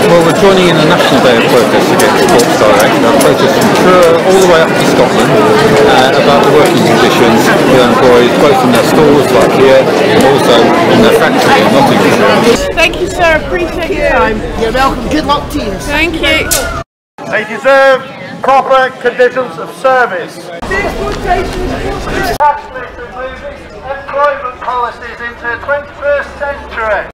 Well, we're joining in a national day of protest against Sports Direct. Our protest from Truro all the way up to Scotland about the working conditions for employees, both in their stores like here and also in their factory in Nottinghamshire. Thank you, sir. Appreciate your time. You're welcome. Good luck to you. Thank you. They deserve proper conditions of service. Passionate to move employment policies into the 21st century.